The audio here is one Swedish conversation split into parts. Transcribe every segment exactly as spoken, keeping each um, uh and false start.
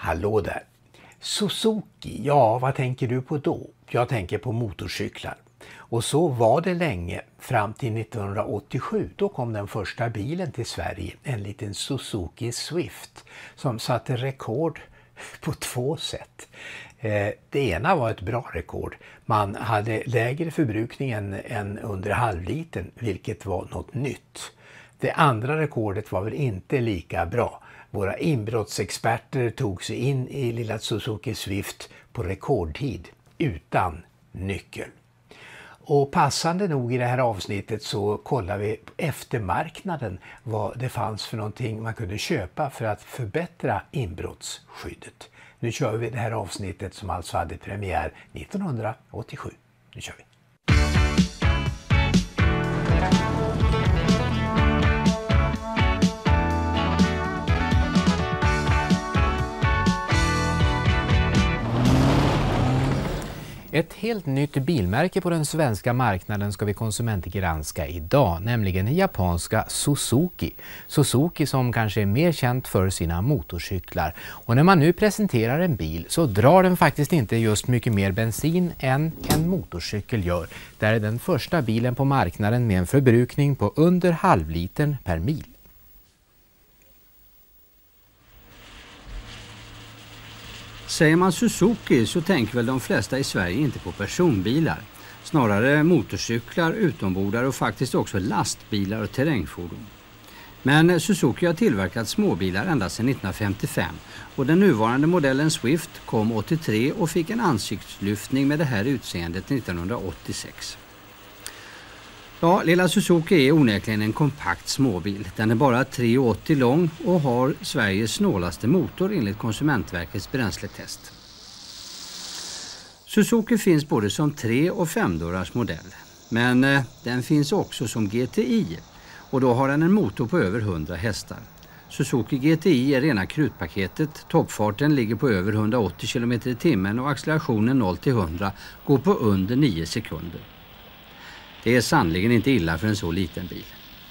Hallå där! Suzuki, ja vad tänker du på då? Jag tänker på motorcyklar. Och så var det länge fram till nittonhundraåttiosju. Då kom den första bilen till Sverige, en liten Suzuki Swift som satte rekord på två sätt. Det ena var ett bra rekord. Man hade lägre förbrukning än, än under halvliten, vilket var något nytt. Det andra rekordet var väl inte lika bra. Våra inbrottsexperter tog sig in i lilla Suzuki Swift på rekordtid utan nyckel. Och passande nog i det här avsnittet så kollar vi eftermarknaden vad det fanns för någonting man kunde köpa för att förbättra inbrottsskyddet. Nu kör vi det här avsnittet som alltså hade premiär nittonhundraåttiosju. Nu kör vi! Ett helt nytt bilmärke på den svenska marknaden ska vi konsumentgranska idag, nämligen den japanska Suzuki. Suzuki som kanske är mer känt för sina motorcyklar. Och när man nu presenterar en bil så drar den faktiskt inte just mycket mer bensin än en motorcykel gör. Det är den första bilen på marknaden med en förbrukning på under halvlitern per mil. Säger man Suzuki så tänker väl de flesta i Sverige inte på personbilar. Snarare motorcyklar, utombordar och faktiskt också lastbilar och terrängfordon. Men Suzuki har tillverkat småbilar ända sedan nittonhundrafemtiofem och den nuvarande modellen Swift kom åttiotre och fick en ansiktslyftning med det här utseendet nittonhundraåttiosex. Ja, lilla Suzuki är onekligen en kompakt småbil. Den är bara tre komma åttio lång och har Sveriges snålaste motor enligt Konsumentverkets bränsletest. Suzuki finns både som tre- och femdörrars modell. Men eh, den finns också som G T I och då har den en motor på över hundra hästar. Suzuki G T I är rena krutpaketet. Toppfarten ligger på över hundraåttio kilometer i timmen och accelerationen noll till hundra går på under nio sekunder. Det är sannoliken inte illa för en så liten bil.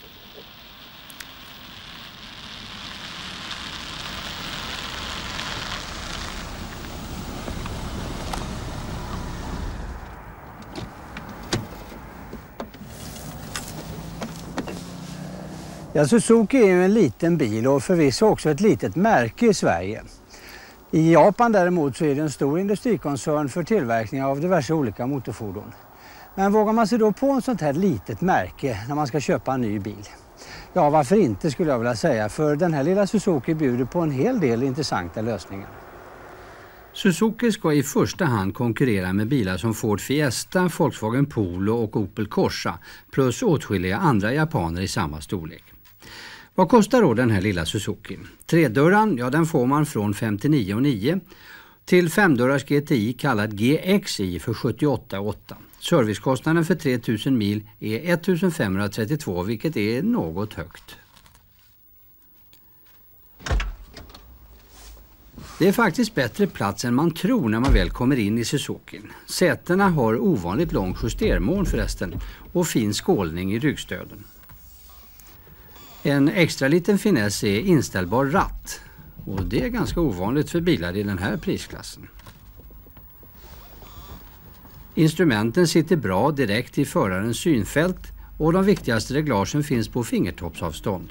Ja, Suzuki är ju en liten bil och förvisso också ett litet märke i Sverige. I Japan däremot så är det en stor industrikoncern för tillverkning av diverse olika motorfordon. Men vågar man sig då på en sånt här litet märke när man ska köpa en ny bil? Ja, varför inte skulle jag vilja säga, för den här lilla Suzuki bjuder på en hel del intressanta lösningar. Suzuki ska i första hand konkurrera med bilar som Ford Fiesta, Volkswagen Polo och Opel Corsa plus åtskilliga andra japaner i samma storlek. Vad kostar då den här lilla Suzuki? Tredörran, ja den får man från femtionio komma nio till femdörrars G T I kallad G X I för sjuttioåtta komma åtta. Servicekostnaden för tre tusen mil är ettusen femhundratrettiotvå, vilket är något högt. Det är faktiskt bättre plats än man tror när man väl kommer in i Suzuki. Sätena har ovanligt lång justermån förresten och fin skålning i ryggstöden. En extra liten finess är inställbar ratt och det är ganska ovanligt för bilar i den här prisklassen. Instrumenten sitter bra direkt i förarens synfält och de viktigaste reglagen finns på fingertoppsavstånd.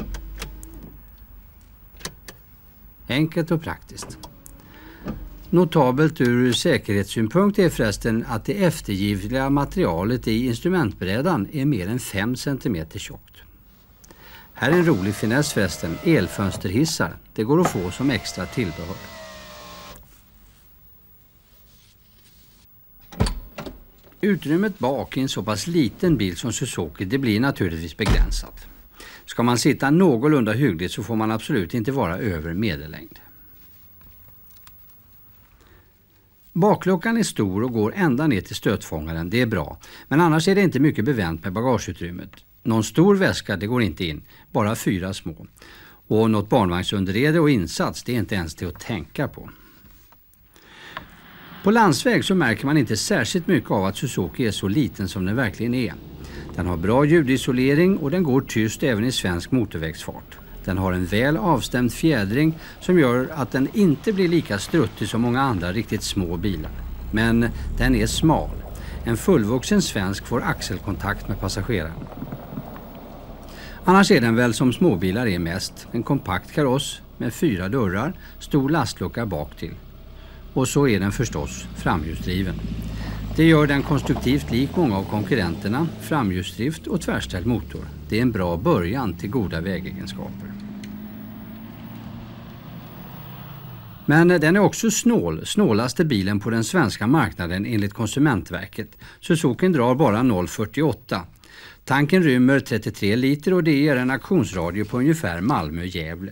Enkelt och praktiskt. Notabelt ur säkerhetssynpunkt är förresten att det eftergivliga materialet i instrumentbrädan är mer än fem centimeter tjockt. Här är en rolig finess förresten, elfönsterhissar. Det går att få som extra tillbehör. Utrymmet bak i en så pass liten bil som Suzuki det blir naturligtvis begränsat. Ska man sitta någorlunda hyggligt så får man absolut inte vara över medellängd. Bakluckan är stor och går ända ner till stötfångaren, det är bra. Men annars är det inte mycket bevänt med bagageutrymmet. Någon stor väska det går inte in, bara fyra små. Och något barnvagnsunderrede och insats det är inte ens till att tänka på. På landsväg så märker man inte särskilt mycket av att Suzuki är så liten som den verkligen är. Den har bra ljudisolering och den går tyst även i svensk motorvägsfart. Den har en väl avstämd fjädring som gör att den inte blir lika struttig som många andra riktigt små bilar. Men den är smal. En fullvuxen svensk får axelkontakt med passageraren. Annars är den väl som småbilar är mest. En kompakt kaross med fyra dörrar, stor lastlucka bak till. Och så är den förstås framhjulsdriven. Det gör den konstruktivt lik många av konkurrenterna, framhjulsdrift och tvärställd motor. Det är en bra början till goda vägegenskaper. Men den är också snål, snålaste bilen på den svenska marknaden enligt Konsumentverket. Suzuki drar bara noll komma fyrtioåtta. Tanken rymmer trettiotre liter och det ger en aktionsradie på ungefär Malmö-Gävle.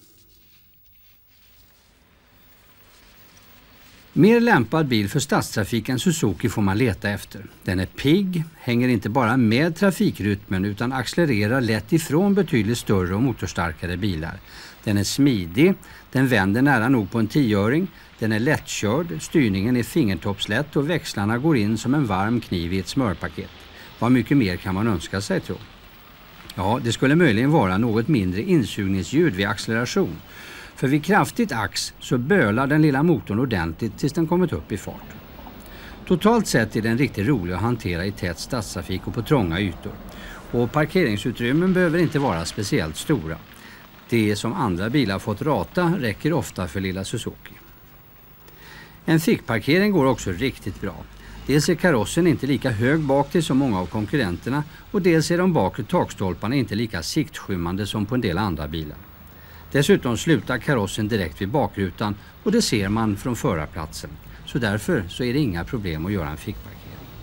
Mer lämpad bil för stadstrafiken Suzuki får man leta efter. Den är pigg, hänger inte bara med trafikrytmen utan accelererar lätt ifrån betydligt större och motorstarkare bilar. Den är smidig, den vänder nära nog på en tioöring, den är lättkörd, styrningen är fingertoppslätt och växlarna går in som en varm kniv i ett smörpaket. Vad mycket mer kan man önska sig, tror? Ja, det skulle möjligen vara något mindre insugningsljud vid acceleration. För vid kraftigt ax så bölar den lilla motorn ordentligt tills den kommit upp i fart. Totalt sett är den riktigt rolig att hantera i tät stadstrafik och på trånga ytor. Och parkeringsutrymmen behöver inte vara speciellt stora. Det som andra bilar fått rata räcker ofta för lilla Suzuki. En fickparkering går också riktigt bra. Dels är karossen inte lika hög bak till som många av konkurrenterna och dels är de bakre takstolparna inte lika siktskymmande som på en del andra bilar. Dessutom slutar karossen direkt vid bakrutan och det ser man från förarplatsen. Så därför så är det inga problem att göra en fickparkering.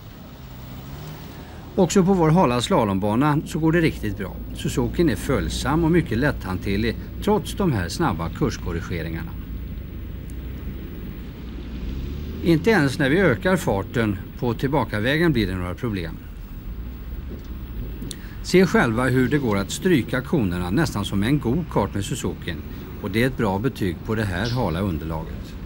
Också på vår hala slalombana så går det riktigt bra. Suzuki är följsam och mycket lätthanterlig trots de här snabba kurskorrigeringarna. Inte ens när vi ökar farten på tillbakavägen blir det några problem. Se själva hur det går att stryka konerna nästan som en go-kart med Suzuki och det är ett bra betyg på det här hala underlaget.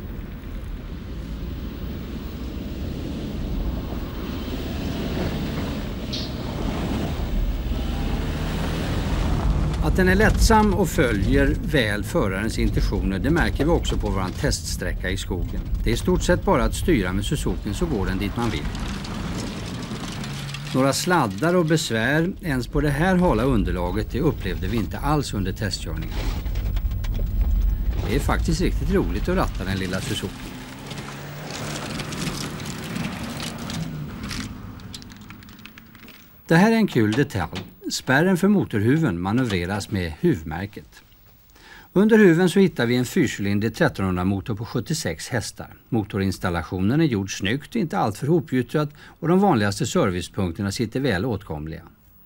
Att den är lättsam och följer väl förarens intentioner, det märker vi också på vår teststräcka i skogen. Det är i stort sett bara att styra med Suzuki så går den dit man vill. Några sladdar och besvär ens på det här hala underlaget det upplevde vi inte alls under testkörningen. Det är faktiskt riktigt roligt att ratta den lilla Suzuki. Det här är en kul detalj. Spärren för motorhuven manövreras med huvmärket. Under huven så hittar vi en fyrcylindrig trettonhundra motor på sjuttiosex hästar. Motorinstallationen är gjord snyggt, inte alltför hopgyttrat och de vanligaste servicepunkterna sitter väl åtkomliga.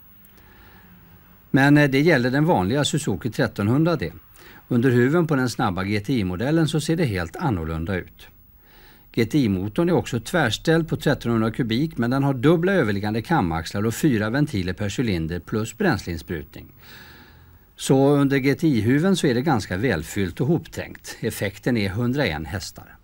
Men det gäller den vanliga Suzuki trettonhundra det. Under huven på den snabba G T I-modellen så ser det helt annorlunda ut. G T I-motorn är också tvärställd på trettonhundra kubik men den har dubbla överliggande kamaxlar och fyra ventiler per cylinder plus bränsleinsprutning. Så under G T I-huven så är det ganska välfyllt och hoptänkt. Effekten är hundraen hästar.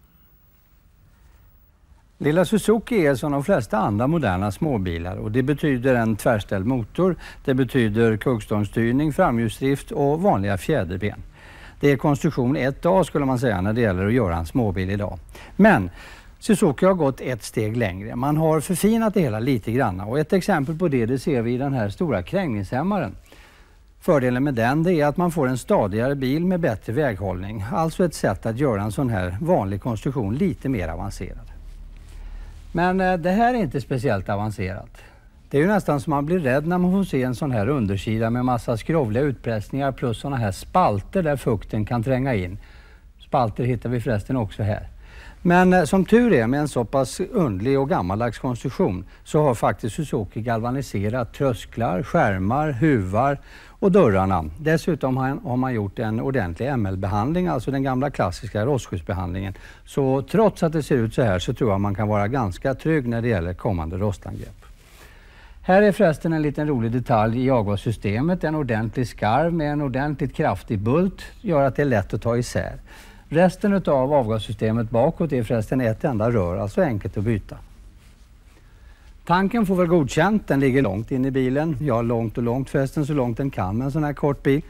Lilla Suzuki är som de flesta andra moderna småbilar och det betyder en tvärställd motor, det betyder kuggstångsstyrning, framhjulsdrift och vanliga fjäderben. Det är konstruktion ett A skulle man säga när det gäller att göra en småbil idag. Men Suzuki har gått ett steg längre. Man har förfinat det hela lite grann och ett exempel på det, det ser vi i den här stora krängningshämmaren. Fördelen med den det är att man får en stadigare bil med bättre väghållning. Alltså ett sätt att göra en sån här vanlig konstruktion lite mer avancerad. Men eh, det här är inte speciellt avancerat. Det är ju nästan som man blir rädd när man får se en sån här undersida med massa skrovliga utpressningar plus såna här spalter där fukten kan tränga in. Spalter hittar vi förresten också här. Men eh, som tur är med en så pass undlig och gammaldags konstruktion så har faktiskt Suzuki galvaniserat trösklar, skärmar, huvar och dörrarna. Dessutom har, har man gjort en ordentlig M L-behandling, alltså den gamla klassiska rostskyddsbehandlingen. Så trots att det ser ut så här så tror jag man kan vara ganska trygg när det gäller kommande rostangrepp. Här är förresten en liten rolig detalj i avgassystemet. En ordentlig skarv med en ordentligt kraftig bult gör att det är lätt att ta isär. Resten av avgassystemet bakåt är förresten ett enda rör, alltså enkelt att byta. Tanken får väl godkänt, den ligger långt in i bilen. Ja, långt och långt förresten, så långt den kan med en sån här kort bil.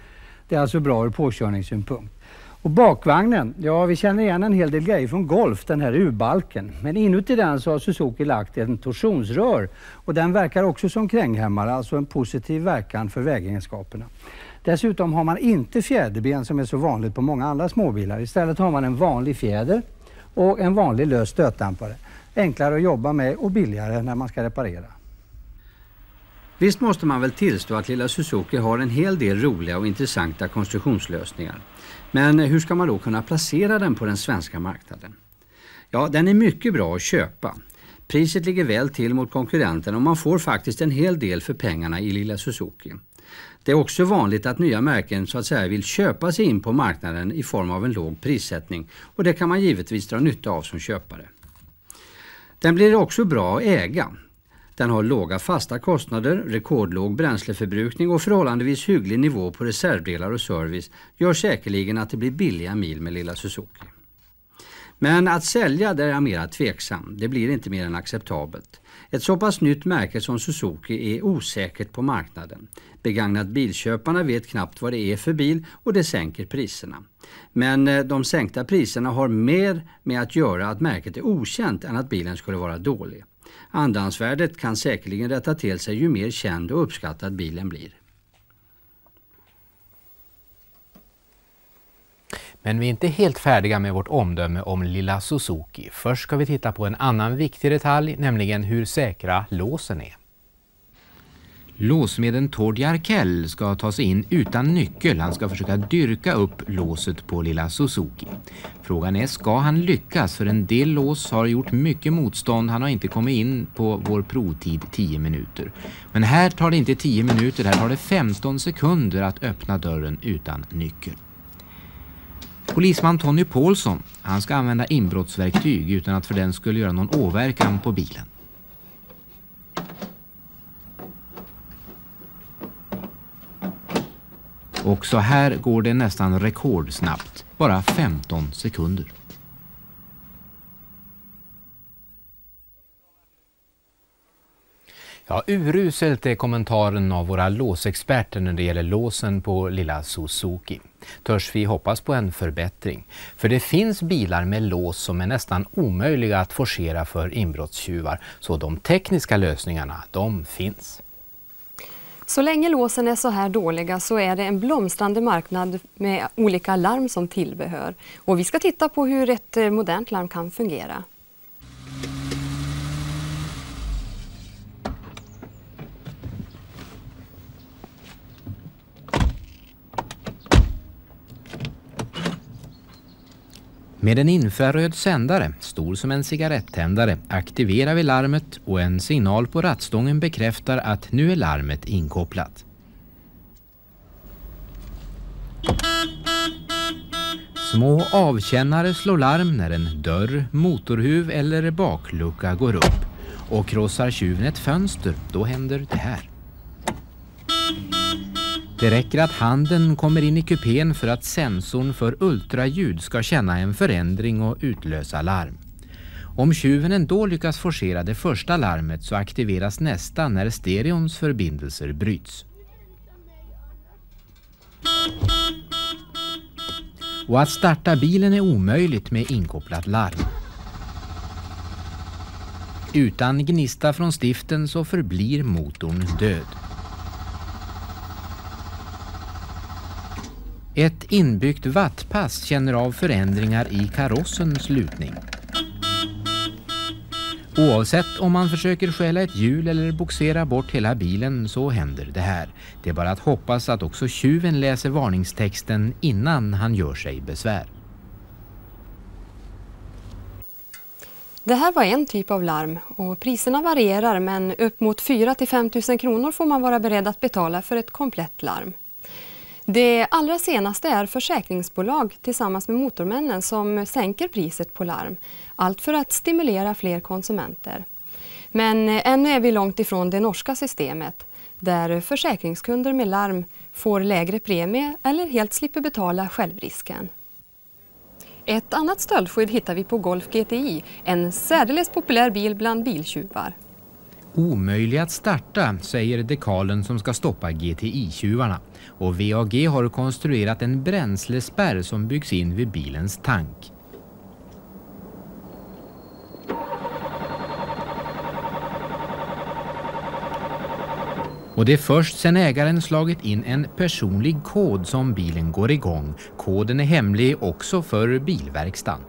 Det är alltså bra ur påkörningssynpunkt. Och bakvagnen, ja vi känner igen en hel del grejer från Golf, den här U-balken. Men inuti den så har Suzuki lagt en torsionsrör och den verkar också som kränghämmare, alltså en positiv verkan för vägegenskaperna. Dessutom har man inte fjäderben som är så vanligt på många andra småbilar. Istället har man en vanlig fjäder och en vanlig lös stötdämpare. Enklare att jobba med och billigare när man ska reparera. Visst måste man väl tillstå att lilla Suzuki har en hel del roliga och intressanta konstruktionslösningar. Men hur ska man då kunna placera den på den svenska marknaden? Ja, den är mycket bra att köpa. Priset ligger väl till mot konkurrenten och man får faktiskt en hel del för pengarna i lilla Suzuki. Det är också vanligt att nya märken så att säga vill köpa sig in på marknaden i form av en låg prissättning och det kan man givetvis dra nytta av som köpare. Den blir också bra att äga. Den har låga fasta kostnader, rekordlåg bränsleförbrukning och förhållandevis hygglig nivå på reservdelar och service gör säkerligen att det blir billiga mil med lilla Suzuki. Men att sälja där är jag mera tveksam, det blir inte mer än acceptabelt. Ett så pass nytt märke som Suzuki är osäkert på marknaden. Begagnat bilköparna vet knappt vad det är för bil och det sänker priserna. Men de sänkta priserna har mer med att göra att märket är okänt än att bilen skulle vara dålig. Andrahandsvärdet kan säkerligen rätta till sig ju mer känd och uppskattad bilen blir. Men vi är inte helt färdiga med vårt omdöme om lilla Suzuki. Först ska vi titta på en annan viktig detalj, nämligen hur säkra låsen är. Låsmeden Tord Jarkell ska ta sig in utan nyckel. Han ska försöka dyrka upp låset på lilla Suzuki. Frågan är, ska han lyckas? För en del lås har gjort mycket motstånd. Han har inte kommit in på vår provtid tio minuter. Men här tar det inte tio minuter, här tar det femton sekunder att öppna dörren utan nyckel. Polisman Tony Paulsson, han ska använda inbrottsverktyg utan att för den skulle göra någon åverkan på bilen. Och så här går det nästan rekordsnabbt, bara femton sekunder. Ja, uruselt är kommentaren av våra låsexperter när det gäller låsen på lilla Suzuki. Törs vi hoppas på en förbättring? För det finns bilar med lås som är nästan omöjliga att forcera för inbrottstjuvar, så de tekniska lösningarna, de finns. Så länge låsen är så här dåliga så är det en blomstrande marknad med olika larm som tillbehör. Och vi ska titta på hur ett modernt larm kan fungera. Med en infraröd sändare, stor som en cigarettändare, aktiverar vi larmet och en signal på rattstången bekräftar att nu är larmet inkopplat. Små avkännare slår larm när en dörr, motorhuv eller baklucka går upp. Och krossar tjuven ett fönster, då händer det här. Det räcker att handen kommer in i kupén för att sensorn för ultraljud ska känna en förändring och utlösa larm. Om tjuven ändå lyckas forcera det första larmet så aktiveras nästa när stereons förbindelser bryts. Och att starta bilen är omöjligt med inkopplat larm. Utan gnista från stiften så förblir motorn död. Ett inbyggt wattpass känner av förändringar i karossens lutning. Oavsett om man försöker stjäla ett hjul eller boxera bort hela bilen så händer det här. Det är bara att hoppas att också tjuven läser varningstexten innan han gör sig besvär. Det här var en typ av larm och priserna varierar, men upp mot fyra till fem tusen kronor får man vara beredd att betala för ett komplett larm. Det allra senaste är försäkringsbolag tillsammans med Motormännen som sänker priset på larm. Allt för att stimulera fler konsumenter. Men ännu är vi långt ifrån det norska systemet där försäkringskunder med larm får lägre premie eller helt slipper betala självrisken. Ett annat stöldskydd hittar vi på Golf G T I, en särdeles populär bil bland biltjuvar. Omöjlig att starta, säger dekalen som ska stoppa G T I-tjuvarna. Och V A G har konstruerat en bränslespärr som byggs in vid bilens tank. Och det är först sedan ägaren slagit in en personlig kod som bilen går igång. Koden är hemlig också för bilverkstan.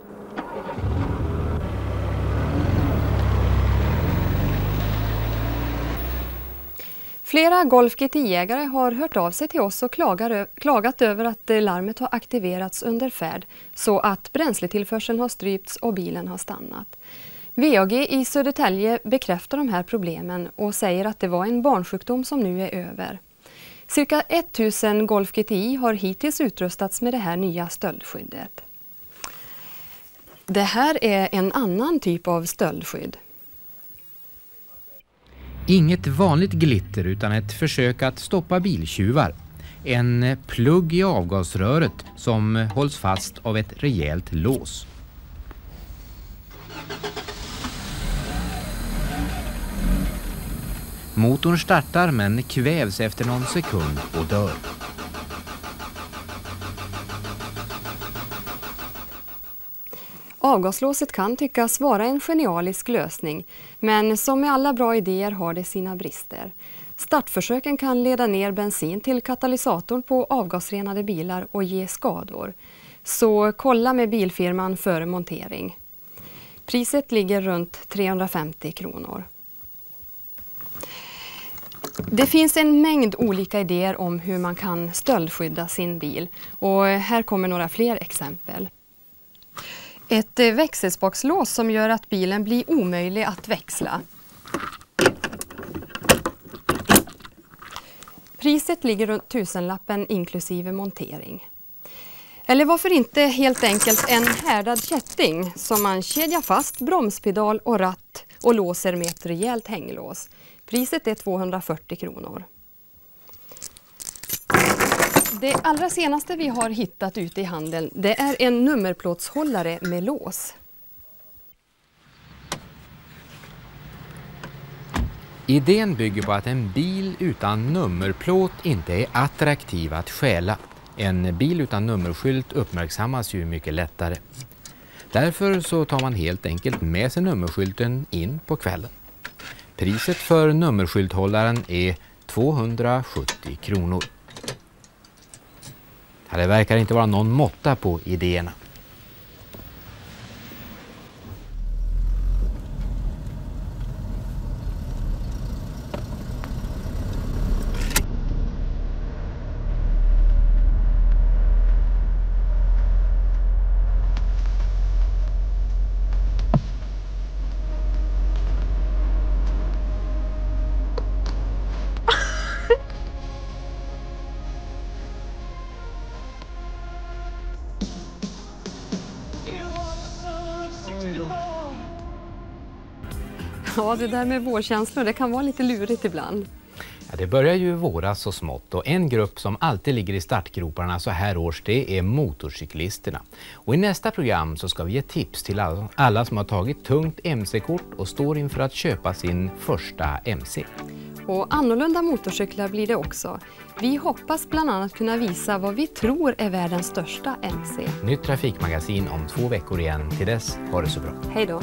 Flera Golf G T I-ägare har hört av sig till oss och klagar, klagat över att larmet har aktiverats under färd så att bränsletillförseln har strypts och bilen har stannat. V A G i Södertälje bekräftar de här problemen och säger att det var en barnsjukdom som nu är över. Cirka tusen Golf G T I har hittills utrustats med det här nya stöldskyddet. Det här är en annan typ av stöldskydd. Inget vanligt glitter utan ett försök att stoppa biltjuvar. En plugg i avgasröret som hålls fast av ett rejält lås. Motorn startar men kvävs efter någon sekund och dör. Avgaslåset kan tyckas vara en genialisk lösning, men som med alla bra idéer har det sina brister. Startförsöken kan leda ner bensin till katalysatorn på avgasrenade bilar och ge skador. Så kolla med bilfirman före montering. Priset ligger runt trehundrafemtio kronor. Det finns en mängd olika idéer om hur man kan stöldskydda sin bil, och här kommer några fler exempel. Ett växelspakslås som gör att bilen blir omöjlig att växla. Priset ligger runt tusenlappen inklusive montering. Eller varför inte helt enkelt en härdad kätting som man kedjar fast bromspedal och ratt och låser med ett rejält hänglås. Priset är tvåhundrafyrtio kronor. Det allra senaste vi har hittat ute i handeln, det är en nummerplåtshållare med lås. Idén bygger på att en bil utan nummerplåt inte är attraktiv att stjäla. En bil utan nummerskylt uppmärksammas ju mycket lättare. Därför så tar man helt enkelt med sig nummerskylten in på kvällen. Priset för nummerskylthållaren är tvåhundrasjuttio kronor. Det verkar inte vara någon måtta på idéerna. Ja, det där med vårkänslor, det kan vara lite lurigt ibland. Ja, det börjar ju våras så smått, och en grupp som alltid ligger i startgroparna så här års, det är motorcyklisterna. Och i nästa program så ska vi ge tips till alla, alla som har tagit tungt M C-kort och står inför att köpa sin första M C. Och annorlunda motorcyklar blir det också. Vi hoppas bland annat kunna visa vad vi tror är världens största M C. Nytt trafikmagasin om två veckor igen. Till dess, ha det så bra. Hej då!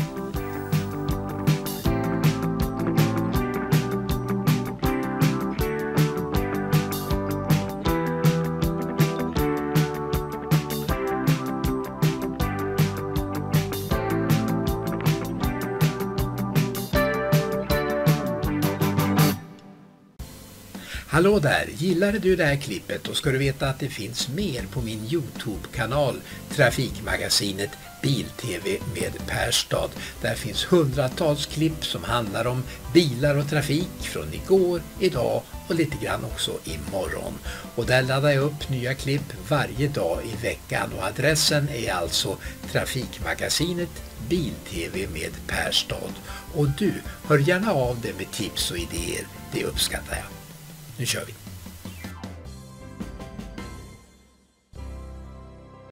Hallå där, gillade du det här klippet, då ska du veta att det finns mer på min YouTube-kanal Trafikmagasinet Bil-T V med Perstad. Där finns hundratals klipp som handlar om bilar och trafik från igår, idag och lite grann också imorgon. Och där laddar jag upp nya klipp varje dag i veckan, och adressen är alltså Trafikmagasinet Bil-T V med Perstad. Och du, hör gärna av dig med tips och idéer, det uppskattar jag. Nu kör vi!